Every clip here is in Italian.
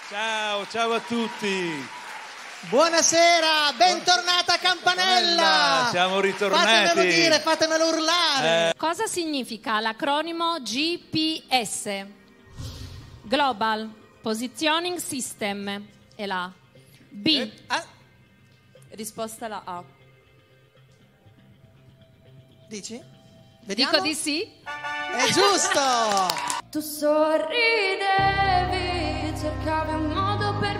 Ciao, ciao a tutti. Buonasera, bentornata a Campanella. Siamo ritornati. Fatemelo dire, fatemelo urlare. Cosa significa l'acronimo GPS? Global Positioning System è la B. Risposta la A. Dici? Vediamo? Dico di sì. È giusto. Tu sorridevi, cercavi un modo per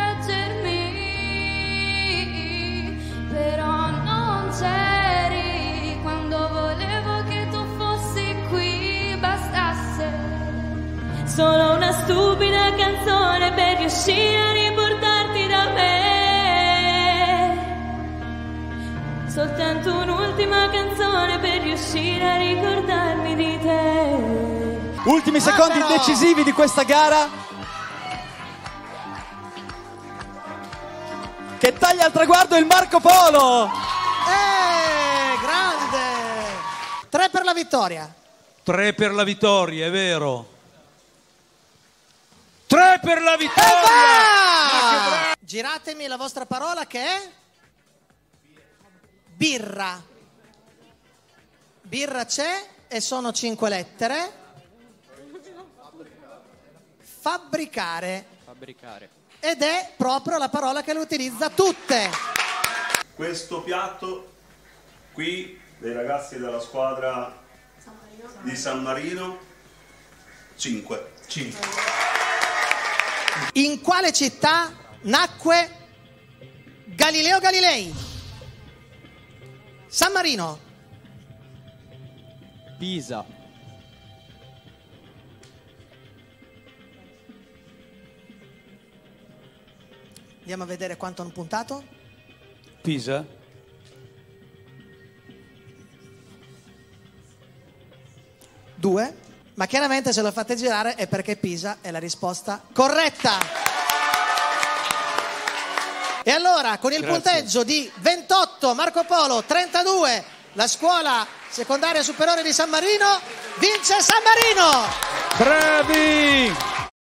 proteggermi, però non c'eri quando volevo che tu fossi qui. Bastasse solo una stupida canzone per riuscire a riportarti da me, soltanto un'ultima canzone per riuscire a ricordarmi di te. Ultimi secondi decisivi di questa gara, che taglia al traguardo il Marco Polo. Grande. 3 per la vittoria. 3 per la vittoria, è vero. 3 per la vittoria. Giratemi la vostra parola, che è birra. Birra c'è e sono 5 lettere. Fabbricare. Ed è proprio la parola che le utilizza tutte. Questo piatto qui dei ragazzi della squadra di San Marino, 5. In quale città nacque Galileo Galilei? San Marino. Pisa. Andiamo a vedere quanto hanno puntato. Pisa? Due. Ma chiaramente se lo fate girare è perché Pisa è la risposta corretta. E allora, con il punteggio di 28, Marco Polo, 32, la scuola secondaria superiore di San Marino vince San Marino. Bravi!